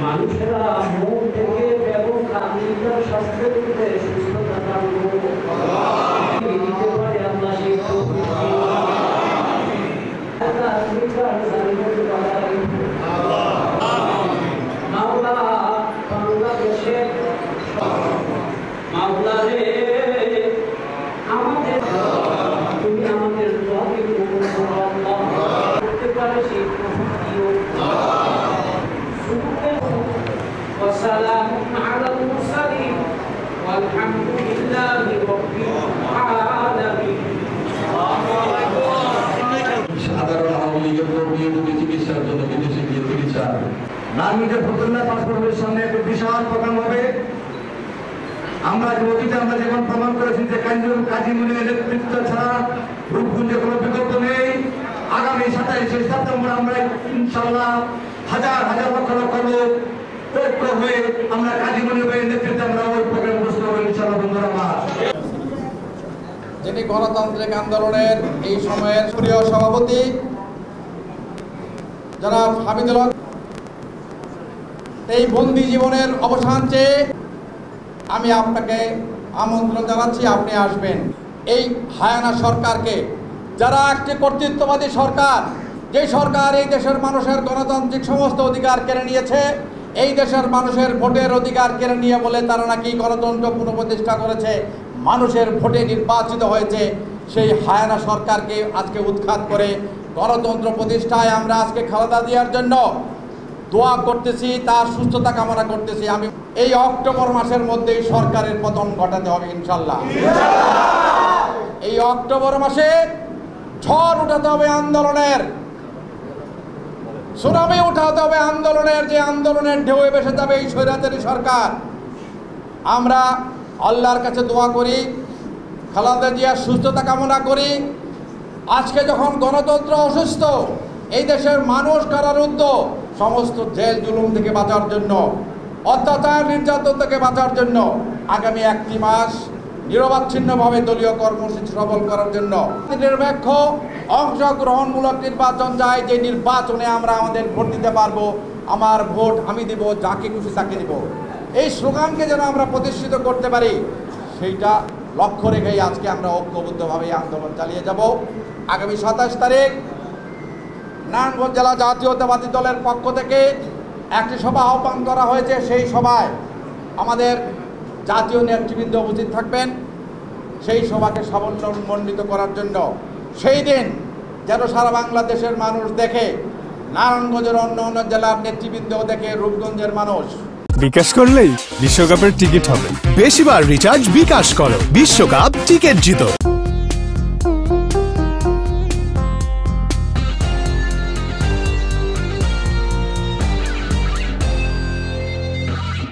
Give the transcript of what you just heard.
মানুষেরা মন থেকে এবং কামিলার স্বাস্থ্যের উপরে সুস্থতা দান করুন। দিতে পারে আল্লাহ সেই তৌফিক দিন। আল্লাহ মিটার জালিমের বাড়াই মাওলা বাংলাদেশে মাওলা রে আমাদের তুমি আমাদের দোয়াকে কবুল করো আল্লাহ। করতে পারে সেই তৌফিক দিও। وسلام على المرسلين والحمد لله رب العالمين। সাধারণ আওয়ামী লীগের কর্মী চিকিৎসার জন্য বিদেশে গিয়ে চিকিৎসা নারীদের ফতুল্লাহ পাসপোর্টের সামনে একটা বিশাল প্রোগ্রাম হবে। আমরা অতীতে আমরা যেমন প্রমাণ করেছি যে কাজী মুনিরের নেতৃত্ব ছাড়া রূপগুঞ্জে কোনো বিকল্প নেই। আগামী 27শে সেপ্টেম্বর আমরা ইনশাআল্লাহ হাজার হাজার লক্ষ লক্ষ লোক ঐক্য হয়ে আমরা কাজী মুনিরের নেতৃত্বে আমরা ওই প্রোগ্রাম উপস্থিত হবো ইনশাআল্লাহ। বন্ধুরা আমার, যিনি গণতান্ত্রিক আন্দোলনের এই সময়ের প্রিয় সভাপতি জনাব হামিদুল হক, এই বন্দি জীবনের অবসান চেয়ে আমি আপনাকে আমন্ত্রণ জানাচ্ছি, আপনি আসবেন। এই হায়ানা সরকারকে, যারা একটি কর্তৃত্ববাদী সরকার, যে সরকার এই দেশের মানুষের গণতান্ত্রিক সমস্ত অধিকার কেড়ে নিয়েছে, এই দেশের মানুষের ভোটের অধিকার কেড়ে নিয়ে বলে তারা নাকি গণতন্ত্র পুনঃপ্রতিষ্ঠা করেছে, মানুষের ভোটে নির্বাচিত হয়েছে, সেই হায়ানা সরকারকে আজকে উৎখাত করে গণতন্ত্র প্রতিষ্ঠায় আমরা আজকে খালেদা জিয়ার জন্য দোয়া করতেছি, তার সুস্থতা কামনা করতেছি। আমি এই অক্টোবর মাসের মধ্যেই সরকারের পতন ঘটাতে হবে ইনশাল্লাহ। এই অক্টোবর মাসে ঝড় উঠাতে হবে আন্দোলনের, সুনামি উঠাতে হবে আন্দোলনের, যে আন্দোলনের ঢেউয়ে ভেসে যাবে এই স্বৈরাচারী সরকার। আমরা আল্লাহর কাছে দোয়া করি, খালেদা জিয়ার সুস্থতা কামনা করি। আজকে যখন গণতন্ত্র অসুস্থ, এই দেশের মানুষ কারারুদ্ধ, সমস্ত জেল জুলুম থেকে বাঁচার জন্য, অত্যাচার নির্যাতন থেকে বাঁচার জন্য আগামী 1টি মাস নিরবচ্ছিন্নভাবে দলীয় কর্মসূচি সফল করার জন্য নিরপেক্ষ অংশগ্রহণমূলক নির্বাচন চাই, যে নির্বাচনে আমরা আমাদের ভোট দিতে পারবো। আমার ভোট আমি দিব, যাকে খুশি তাকে দিব, এই স্লোগানকে যেন আমরা প্রতিষ্ঠিত করতে পারি, সেইটা লক্ষ্য রেখেই আজকে আমরা ঐক্যবদ্ধভাবে আন্দোলন চালিয়ে যাব। আগামী 27 তারিখ নারায়ণগঞ্জ জেলা জাতীয়তাবাদী দলের পক্ষ থেকে একটি সভা আহ্বান করা হয়েছে। সেই সভায় আমাদের জাতীয় নেতৃবৃন্দ উপস্থিত থাকবেন, সেই সভাকে সাফল্যমণ্ডিত করার জন্য। সেই দিন যেন সারা বাংলাদেশের মানুষ দেখে, নারায়ণগঞ্জের অন্য অন্য জেলার নেতৃবৃন্দ দেখে, রূপগঞ্জের মানুষ। বিকাশ করলেই বিশ্বকাপের টিকিট হবে। বেশিবার রিচার্জ বিকাশ করো, বিশ্বকাপ টিকিট জিতো।